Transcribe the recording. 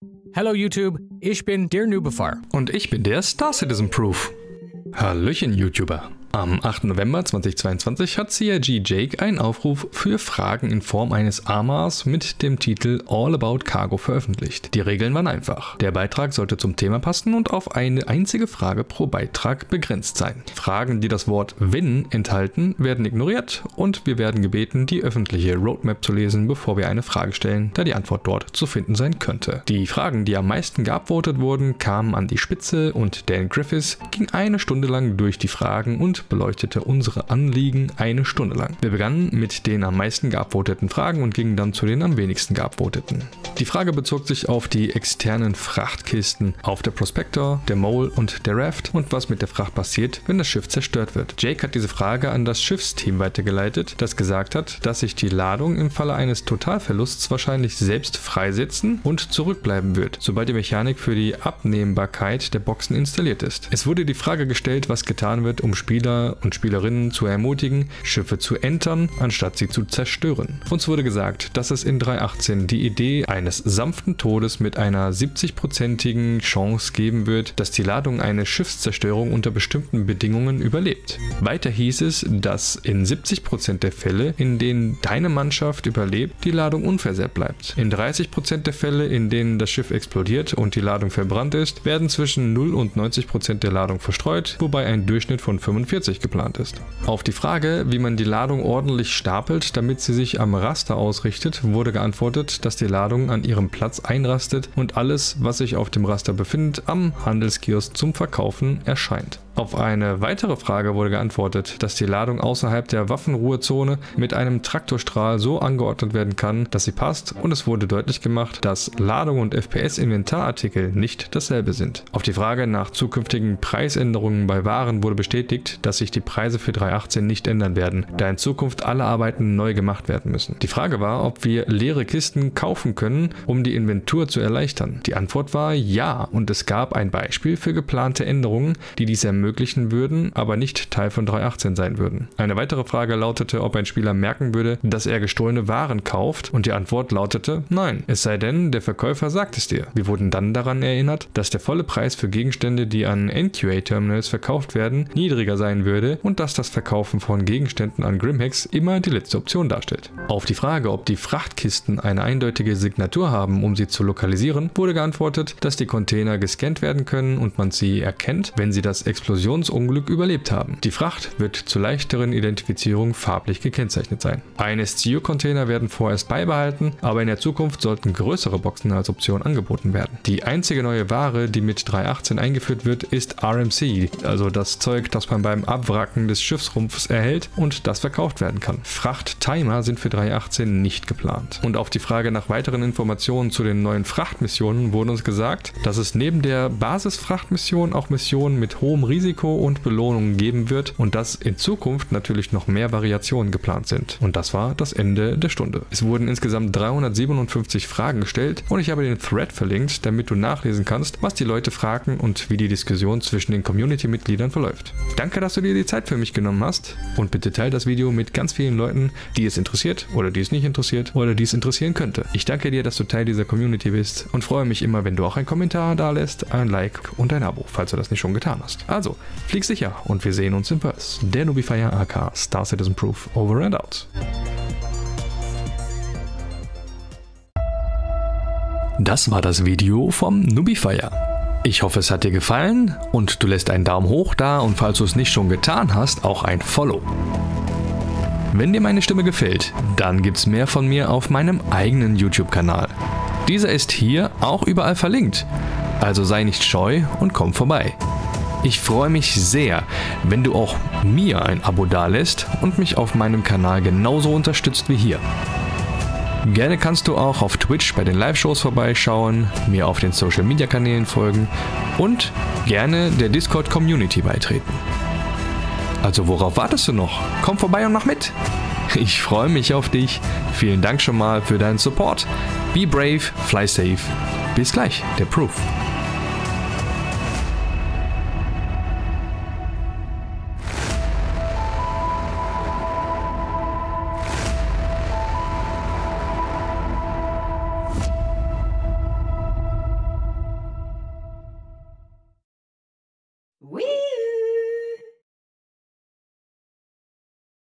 Hello YouTube, ich bin der Nubifar. Und ich bin der Star Citizen Proof. Hallöchen YouTuber. Am 8. November 2022 hat CIG Jake einen Aufruf für Fragen in Form eines AMAs mit dem Titel All About Cargo veröffentlicht. Die Regeln waren einfach. Der Beitrag sollte zum Thema passen und auf eine einzige Frage pro Beitrag begrenzt sein. Fragen, die das Wort Wenn enthalten, werden ignoriert und wir werden gebeten, die öffentliche Roadmap zu lesen, bevor wir eine Frage stellen, da die Antwort dort zu finden sein könnte. Die Fragen, die am meisten geupvotet wurden, kamen an die Spitze und Dan Griffiths ging eine Stunde lang durch die Fragen und beleuchtete unsere Anliegen eine Stunde lang. Wir begannen mit den am meisten geupvoteten Fragen und gingen dann zu den am wenigsten geupvoteten. Die Frage bezog sich auf die externen Frachtkisten auf der Prospector, der Mole und der Raft und was mit der Fracht passiert, wenn das Schiff zerstört wird. Jake hat diese Frage an das Schiffsteam weitergeleitet, das gesagt hat, dass sich die Ladung im Falle eines Totalverlusts wahrscheinlich selbst freisetzen und zurückbleiben wird, sobald die Mechanik für die Abnehmbarkeit der Boxen installiert ist. Es wurde die Frage gestellt, was getan wird, um Spieler und Spielerinnen zu ermutigen, Schiffe zu entern, anstatt sie zu zerstören. Uns wurde gesagt, dass es in 3.18 die Idee eines sanften Todes mit einer 70%igen Chance geben wird, dass die Ladung eine Schiffszerstörung unter bestimmten Bedingungen überlebt. Weiter hieß es, dass in 70% der Fälle, in denen deine Mannschaft überlebt, die Ladung unversehrt bleibt. In 30% der Fälle, in denen das Schiff explodiert und die Ladung verbrannt ist, werden zwischen 0 und 90% der Ladung verstreut, wobei ein Durchschnitt von 45 geplant ist. Auf die Frage, wie man die Ladung ordentlich stapelt, damit sie sich am Raster ausrichtet, wurde geantwortet, dass die Ladung an ihrem Platz einrastet und alles, was sich auf dem Raster befindet, am Handelskiosk zum Verkaufen erscheint. Auf eine weitere Frage wurde geantwortet, dass die Ladung außerhalb der Waffenruhezone mit einem Traktorstrahl so angeordnet werden kann, dass sie passt, und es wurde deutlich gemacht, dass Ladung und FPS-Inventarartikel nicht dasselbe sind. Auf die Frage nach zukünftigen Preisänderungen bei Waren wurde bestätigt, dass sich die Preise für 3.18 nicht ändern werden, da in Zukunft alle Arbeiten neu gemacht werden müssen. Die Frage war, ob wir leere Kisten kaufen können, um die Inventur zu erleichtern. Die Antwort war ja, und es gab ein Beispiel für geplante Änderungen, die dies ermöglichen würden, aber nicht Teil von 3.18 sein würden. Eine weitere Frage lautete, ob ein Spieler merken würde, dass er gestohlene Waren kauft, und die Antwort lautete nein, es sei denn, der Verkäufer sagt es dir. Wir wurden dann daran erinnert, dass der volle Preis für Gegenstände, die an NQA-Terminals verkauft werden, niedriger sein würde und dass das Verkaufen von Gegenständen an Grimhex immer die letzte Option darstellt. Auf die Frage, ob die Frachtkisten eine eindeutige Signatur haben, um sie zu lokalisieren, wurde geantwortet, dass die Container gescannt werden können und man sie erkennt, wenn sie das Explosionsunglück überlebt haben. Die Fracht wird zur leichteren Identifizierung farblich gekennzeichnet sein. STU-Container werden vorerst beibehalten, aber in der Zukunft sollten größere Boxen als Option angeboten werden. Die einzige neue Ware, die mit 3.18 eingeführt wird, ist RMC, also das Zeug, das man beim Abwracken des Schiffsrumpfs erhält und das verkauft werden kann. Frachttimer sind für 3.18 nicht geplant. Und auf die Frage nach weiteren Informationen zu den neuen Frachtmissionen wurde uns gesagt, dass es neben der Basisfrachtmission auch Missionen mit hohem Risiko und Belohnungen geben wird und dass in Zukunft natürlich noch mehr Variationen geplant sind. Und das war das Ende der Stunde. Es wurden insgesamt 357 Fragen gestellt und ich habe den Thread verlinkt, damit du nachlesen kannst, was die Leute fragen und wie die Diskussion zwischen den Community-Mitgliedern verläuft. Danke, dass du dir die Zeit für mich genommen hast, und bitte teile das Video mit ganz vielen Leuten, die es interessiert oder die es nicht interessiert oder die es interessieren könnte. Ich danke dir, dass du Teil dieser Community bist und freue mich immer, wenn du auch einen Kommentar da lässt, ein Like und ein Abo, falls du das nicht schon getan hast. Also, flieg sicher und wir sehen uns im Verse. Der Nubifar aka Star Citizen Proof, over and out. Das war das Video vom Nubifar. Ich hoffe, es hat dir gefallen und du lässt einen Daumen hoch da und falls du es nicht schon getan hast, auch ein Follow. Wenn dir meine Stimme gefällt, dann gibt's mehr von mir auf meinem eigenen YouTube-Kanal. Dieser ist hier auch überall verlinkt, also sei nicht scheu und komm vorbei. Ich freue mich sehr, wenn du auch mir ein Abo dalässt und mich auf meinem Kanal genauso unterstützt wie hier. Gerne kannst du auch auf Twitch bei den Live-Shows vorbeischauen, mir auf den Social-Media-Kanälen folgen und gerne der Discord-Community beitreten. Also worauf wartest du noch? Komm vorbei und mach mit! Ich freue mich auf dich. Vielen Dank schon mal für deinen Support. Be brave, fly safe. Bis gleich, der Proof. Whee!